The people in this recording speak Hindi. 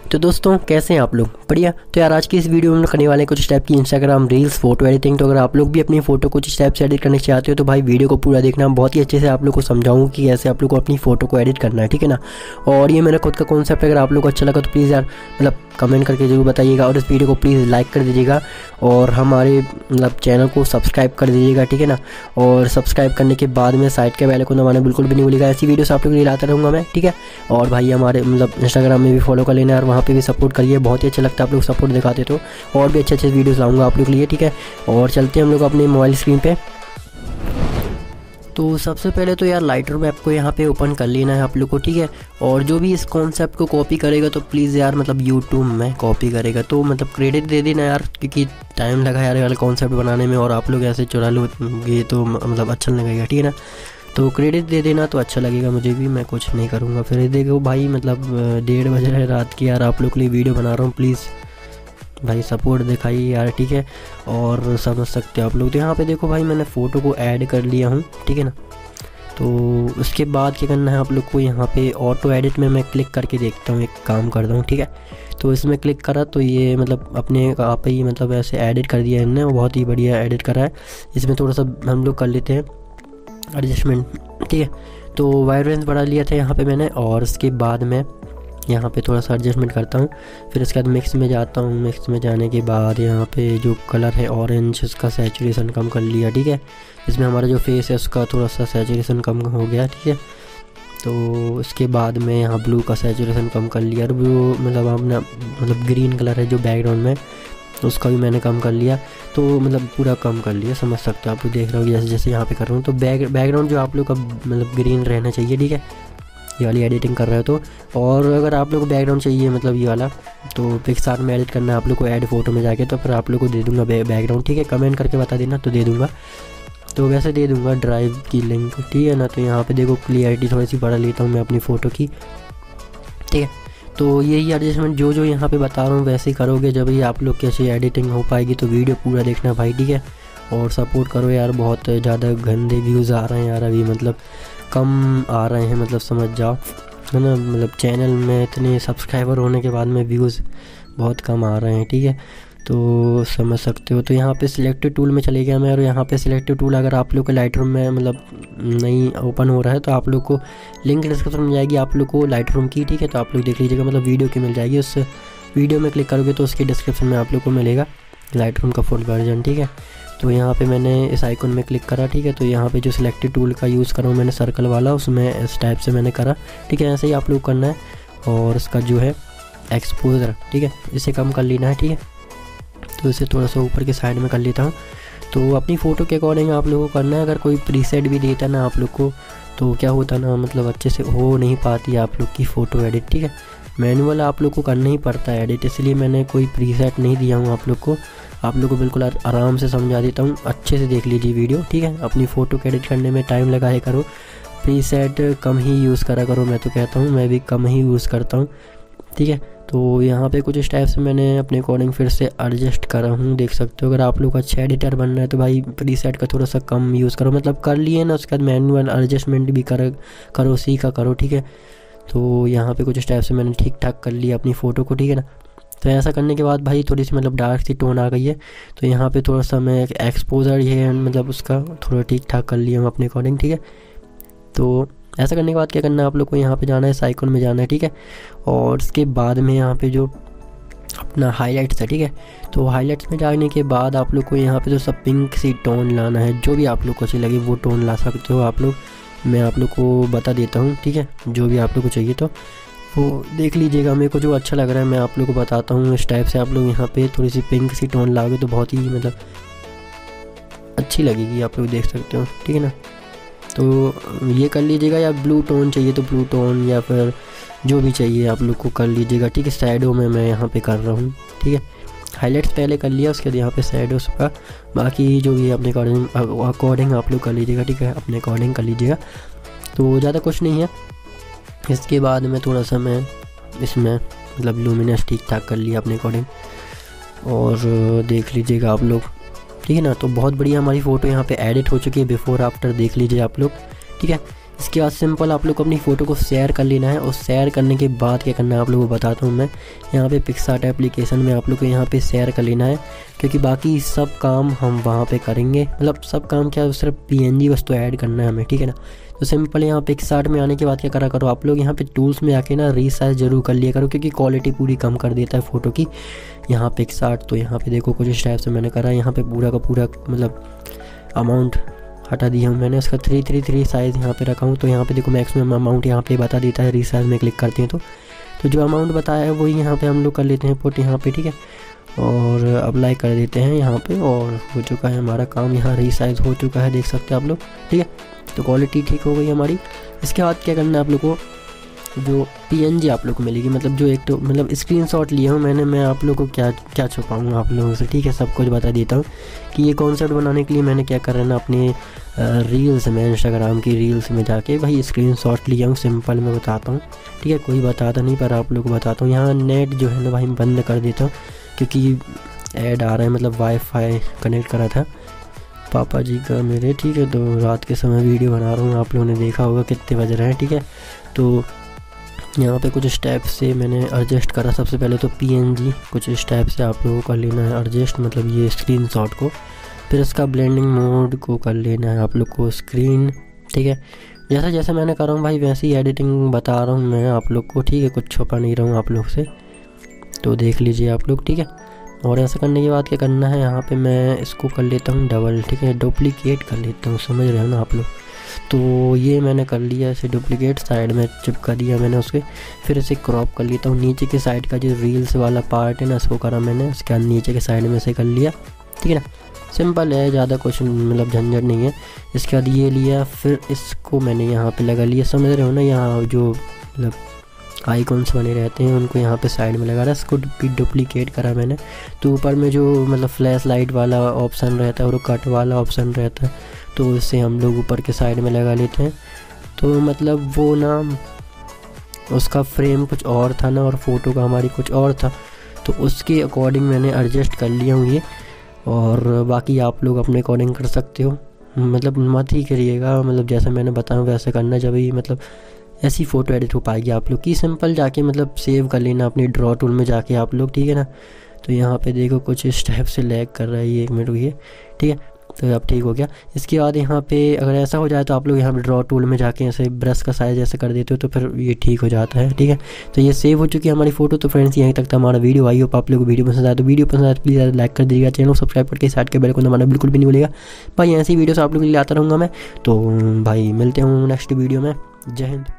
तो दोस्तों कैसे हैं आप लोग? बढ़िया। तो यार आज की इस वीडियो में हम करने वाले हैं कुछ टाइप की इंस्टाग्राम रील्स फोटो एडिटिंग। तो अगर आप लोग भी अपनी फ़ोटो कुछ टाइप से एडिट करना चाहते हो तो भाई वीडियो को पूरा देखना। बहुत ही अच्छे से आप लोग को समझाऊंगा कि कैसे आप लोग को अपनी फ़ोटो को एडिट करना है, ठीक है ना। और ये मेरा खुद का कॉन्सेप्ट अगर आप लोग को अच्छा लगा तो प्लीज़ यार कमेंट करके ज़रूर बताइएगा और इस वीडियो को प्लीज़ लाइक कर दीजिएगा और हमारे चैनल को सब्सक्राइब कर दीजिएगा, ठीक है ना। और सब्सक्राइब करने के बाद में साइड के बेल को दबाना बिल्कुल भी नहीं भूलिएगा। ऐसी वीडियोस आप लोग के लिए लाता रहूँगा मैं, ठीक है। और भाई हमारे इंस्टाग्राम में भी फॉलो कर लेना और वहाँ पे भी सपोर्ट करिए। बहुत ही अच्छा लगता है आप लोग सपोर्ट दिखाते तो और भी अच्छे अच्छे वीडियोस लाऊंगा आप लोग के लिए, ठीक है। और चलते हैं हम लोग अपने मोबाइल स्क्रीन पे। तो सबसे पहले तो यार लाइटरूम ऐप को यहाँ पे ओपन कर लेना है आप लोग को, ठीक है। और जो भी इस कॉन्सेप्ट को कॉपी करेगा तो प्लीज़ यार यूट्यूब में कॉपी करेगा तो क्रेडिट दे देना यार, क्योंकि टाइम लगा यार वाला कॉन्सेप्ट बनाने में और आप लोग ऐसे चुरा लोगे तो अच्छा नहीं लगेगा, ठीक है ना। तो क्रेडिट दे देना तो अच्छा लगेगा मुझे भी, मैं कुछ नहीं करूँगा। फिर देखो भाई 1:30 बज रहे रात की यार, आप लोग के लिए वीडियो बना रहा हूँ, प्लीज़ भाई सपोर्ट दिखाइए यार, ठीक है। और समझ सकते हो आप लोग। तो यहाँ पे देखो भाई मैंने फ़ोटो को ऐड कर लिया हूँ, ठीक है ना। तो उसके बाद क्या करना है आप लोग को, यहाँ पे ऑटो एडिट में मैं क्लिक करके देखता हूँ, एक काम करता हूँ, ठीक है। तो इसमें क्लिक करा तो ये अपने आप ही ऐसे एडिट कर दिया इन्होंने, बहुत ही बढ़िया एडिट करा है। इसमें थोड़ा सा हम लोग कर लेते हैं एडजस्टमेंट, ठीक है। तो वाइब्रेंस बढ़ा लिया था यहाँ पे मैंने और उसके बाद में यहाँ पे थोड़ा सा एडजस्टमेंट करता हूँ। फिर इसके बाद मिक्स में जाता हूँ। मिक्स में जाने के बाद यहाँ पे जो कलर है ऑरेंज, उसका सैचुरेशन कम कर लिया, ठीक है। इसमें हमारा जो फेस है उसका थोड़ा सा सैचुरेशन कम हो गया, ठीक है। तो इसके बाद में यहाँ ब्लू का सैचुरेशन कम कर लिया और ब्लू अपना ग्रीन कलर है जो बैकग्राउंड में उसका भी मैंने कम कर लिया। तो पूरा कम कर लिया, समझ सकते हो आप लोग, देख रहे हो जैसे जैसे यहाँ पे कर रहा हूँ। तो बैकग्राउंड जो आप लोग का ग्रीन रहना चाहिए, ठीक है, ये वाली एडिटिंग कर रहे हो तो। और अगर आप लोग को बैकग्राउंड चाहिए ये वाला तो पिक्सार्ट में एडिट करना है आप लोग को, ऐड फोटो में जाके, तो फिर आप लोग को दे दूंगा बैकग्राउंड, ठीक है। कमेंट करके बता देना तो दे दूंगा। तो वैसे दे दूंगा ड्राइव की लिंक, ठीक है ना। तो यहाँ पे देखो क्लियरिटी थोड़ी सी बढ़ा लेता हूँ मैं अपनी फ़ोटो की, ठीक है। तो यही एडजस्टमेंट जो यहाँ पे बता रहा हूँ वैसे ही करोगे, जब ही आप लोग कैसे एडिटिंग हो पाएगी। तो वीडियो पूरा देखना भाई, ठीक है। और सपोर्ट करो यार, बहुत ज़्यादा गंदे व्यूज़ आ रहे हैं यार अभी, कम आ रहे हैं, समझ जाओ, है ना। चैनल में इतने सब्सक्राइबर होने के बाद में व्यूज़ बहुत कम आ रहे हैं, ठीक है। तो समझ सकते हो। तो यहाँ पे सिलेक्टिव टूल में चले गया मैं और यहाँ पे सिलेक्टिव टूल अगर आप लोग को लाइटरूम में नहीं ओपन हो रहा है तो आप लोग को लिंक डिस्क्रिप्शन में जाएगी आप लोग को लाइटरूम की, ठीक है। तो आप लोग देख लीजिएगा, वीडियो की मिल जाएगी। उस वीडियो में क्लिक करोगे तो उसके डिस्क्रिप्शन में आप लोग को मिलेगा लाइटरूम का फुल वर्जन, ठीक है। तो यहाँ पे मैंने इस आइकन में क्लिक करा, ठीक है। तो यहाँ पे जो सिलेक्टेड टूल का यूज़ कर रहा हूँ मैंने सर्कल वाला, उसमें इस टाइप से मैंने करा, ठीक है। ऐसे ही आप लोग करना है। और इसका जो है एक्सपोजर, ठीक है, इसे कम कर लेना है, ठीक है। तो इसे थोड़ा सा ऊपर के साइड में कर लेता हूँ। तो अपनी फ़ोटो के अकॉर्डिंग आप लोगों को करना है। अगर कोई प्रीसेट भी देता ना आप लोग को तो क्या होता ना, अच्छे से हो नहीं पाती आप लोग की फ़ोटो एडिट, ठीक है। मैनुअल आप लोग को करना ही पड़ता है एडिट, इसलिए मैंने कोई प्रीसेट नहीं दिया हूँ आप लोग को। आप लोग को बिल्कुल आराम से समझा देता हूँ, अच्छे से देख लीजिए वीडियो, ठीक है। अपनी फ़ोटो को एडिट करने में टाइम लगाया करो, प्रीसेट कम ही यूज़ करा करो, मैं तो कहता हूँ, मैं भी कम ही यूज़ करता हूँ, ठीक है। तो यहाँ पे कुछ इस टाइप से मैंने अपने अकॉर्डिंग फिर से एडजस्ट करा हूँ, देख सकते हो। अगर आप लोग अच्छा एडिटर बनना है तो भाई प्रीसेट का थोड़ा सा कम यूज़ करो, कर लिए ना, उसके बाद मैनुअल एडजस्टमेंट भी करो सीखा करो, ठीक है। तो यहाँ पे कुछ इस टाइप से मैंने ठीक ठाक कर लिया अपनी फ़ोटो को, ठीक है ना। तो ऐसा करने के बाद भाई थोड़ी सी डार्क सी टोन आ गई है। तो यहाँ पे थोड़ा सा मैं एक्सपोजर ये उसका थोड़ा ठीक ठाक कर लिया हूँ अपने अकॉर्डिंग, ठीक है। तो ऐसा करने के बाद क्या करना है आप लोग को, यहाँ पे जाना है, इस आइकन में जाना है, ठीक है। और उसके बाद में यहाँ पे जो अपना हाईलाइट्स है, ठीक है। तो हाईलाइट्स में जाने के बाद आप लोग को यहाँ पे जो सब पिंक सी टोन लाना है, जो भी आप लोग को अच्छी लगे वो टोन ला सकते हो आप लोग। मैं आप लोग को बता देता हूँ, ठीक है, जो भी आप लोग को चाहिए तो वो देख लीजिएगा। मेरे को जो अच्छा लग रहा है मैं आप लोग को बताता हूँ। इस टाइप से आप लोग यहाँ पे थोड़ी सी पिंक सी टोन लाओगे तो बहुत ही अच्छी लगेगी, आप लोग देख सकते हो, ठीक है ना। तो ये कर लीजिएगा, या ब्लू टोन चाहिए तो ब्लू टोन, या फिर जो भी चाहिए आप लोग को कर लीजिएगा, ठीक है। शैडो में मैं यहाँ पे कर रहा हूँ, ठीक है। हाईलाइट्स पहले कर लिया, उसके बाद यहाँ पे शैडोज का बाकी जो भी अपने अकॉर्डिंग आप लोग कर लीजिएगा, ठीक है, अपने अकॉर्डिंग कर लीजिएगा। तो ज़्यादा कुछ नहीं है। इसके बाद में थोड़ा सा मैं इसमें लुमिनस ठीक ठाक कर लिया अपने अकॉर्डिंग, और देख लीजिएगा आप लोग, ठीक है ना। तो बहुत बढ़िया हमारी फ़ोटो यहाँ पे एडिट हो चुकी है, बिफोर आफ्टर देख लीजिए आप लोग, ठीक है। इसके बाद सिंपल आप लोग को अपनी फ़ोटो को शेयर कर लेना है और शेयर करने के बाद क्या करना है आप लोगों को बताता हूँ मैं। यहाँ पे पिक्सआर्ट एप्लीकेशन में आप लोग को यहाँ पे शेयर कर लेना है, क्योंकि बाकी सब काम हम वहाँ पे करेंगे। मतलब सब काम क्या, सिर्फ PNG बस तो ऐड करना है हमें, ठीक है ना। तो सिंपल यहाँ पिक्सआर्ट में आने के बाद क्या करा करो आप लोग, यहाँ पे टूल्स में आके ना रीसाइज जरूर कर लिया करो, क्योंकि क्वालिटी पूरी कम कर देता है फ़ोटो की यहाँ पिक्सआर्ट। तो यहाँ पे देखो कुछ इस टाइप से मैंने करा, यहाँ पे पूरा का पूरा मतलब अमाउंट हटा दिया हूँ मैंने, उसका 333 साइज़ यहाँ पे रखा हूँ। तो यहाँ पे देखो मैक्सिमम अमाउंट यहाँ पे बता देता है, रीसाइज में क्लिक करते हैं तो जो अमाउंट बताया है वही यहाँ पे हम लोग कर लेते हैं पुट यहाँ पे, ठीक है। और अप्लाई कर देते हैं यहाँ पे, और हो चुका है हमारा काम, यहाँ रीसाइज हो चुका है, देख सकते हैं आप लोग, ठीक है। तो क्वालिटी ठीक हो गई हमारी। इसके बाद क्या करना है आप लोग को, जो PNG आप लोग को मिलेगी, मतलब जो एक तो मतलब स्क्रीनशॉट लिया हूँ मैंने, मैं आप लोगों को क्या छुपाऊँ आप लोगों से, ठीक है। सब कुछ बता देता हूँ कि ये कॉन्सेप्ट बनाने के लिए मैंने क्या कर रहा अपने रील्स में, इंस्टाग्राम की रील्स में जाके भाई स्क्रीनशॉट लिया हूँ। सिंपल मैं बताता हूँ, ठीक है, कोई बताता नहीं पर आप लोग को बताता हूँ। यहाँ नेट जो है ना भाई बंद कर देता हूँ, क्योंकि ऐड आ रहा है, मतलब वाईफाई कनेक्ट करा था पापा जी का मेरे, ठीक है। तो रात के समय वीडियो बना रहा हूँ, आप लोगों ने देखा होगा कितने बज रहे हैं, ठीक है। तो यहाँ पे कुछ स्टेप से मैंने एडजस्ट करा। सबसे पहले तो PNG कुछ स्टेप से आप लोगों को कर लेना है एडजस्ट, मतलब ये स्क्रीनशॉट को। फिर इसका ब्लेंडिंग मोड को कर लेना है आप लोग को स्क्रीन, ठीक है। जैसा जैसा मैंने कर रहा हूँ भाई वैसे ही एडिटिंग बता रहा हूँ मैं आप लोग को, ठीक है, कुछ छुपा नहीं रहा हूँ आप लोग से, तो देख लीजिए आप लोग, ठीक है। और ऐसा करने के बाद क्या करना है, यहाँ पे मैं इसको कर लेता हूँ डबल, ठीक है, डुप्लीकेट कर लेता हूँ, समझ रहे हो ना आप लोग। तो ये मैंने कर लिया ऐसे डुप्लीकेट, साइड में चिपका दिया मैंने उसके। फिर इसे क्रॉप कर लेता हूँ, नीचे के साइड का जो रील्स वाला पार्ट है ना इसको करा मैंने, उसके बाद नीचे के साइड में से कर लिया, ठीक है ना। सिंपल है, ज़्यादा कुछ मतलब झंझट नहीं है। इसके बाद ये लिया, फिर इसको मैंने यहाँ पे लगा लिया, समझ रहे हो ना। यहाँ जो मतलब आइकॉन्स बने रहते हैं उनको यहाँ पे साइड में लगा रहा है, इसको भी डुप्लीकेट करा मैंने। तो ऊपर में जो मतलब फ्लैश लाइट वाला ऑप्शन रहता है और कट वाला ऑप्शन रहता है, तो उससे हम लोग ऊपर के साइड में लगा लेते हैं। तो मतलब वो ना उसका फ्रेम कुछ और था ना, और फ़ोटो का हमारी कुछ और था, तो उसके अकॉर्डिंग मैंने एडजस्ट कर लिया हूँ ये। और बाकी आप लोग अपने अकॉर्डिंग कर सकते हो, मतलब मत ही करिएगा, मतलब जैसे मैंने बताया वैसे करना, जब ही मतलब ऐसी फ़ोटो एडिट हो पाएगी आप लोग की। सिंपल जाके मतलब सेव कर लेना अपने ड्रॉ टूल में जाके आप लोग, ठीक है ना। तो यहाँ पे देखो कुछ इस टाइप से लैग कर रहा है ये, 1 मिनट रुकिए, ठीक है। तो अब ठीक हो गया। इसके बाद यहाँ पे अगर ऐसा हो जाए तो आप लोग यहाँ पे ड्रॉ टूल में जाके ऐसे ब्रश का साइज़ ऐसे कर देते हो तो फिर ये ठीक हो जाता है, ठीक है। तो ये सेव हो चुकी है हमारी फ़ोटो। तो फ्रेंड्स यहीं तक था हमारा वीडियो। आई होप आप लोग को वीडियो पसंद आया, तो वीडियो पसंद आया तो प्लीज़ लाइक कर दीजिएगा, चैनल सब्सक्राइब करके साइड के बेल को दबाना बिल्कुल भी नहीं भूलिएगा भाई। ऐसी वीडियोस आप लोग के लिए आता रहूँगा मैं। तो भाई मिलते हूँ नेक्स्ट वीडियो में। जय हिंद।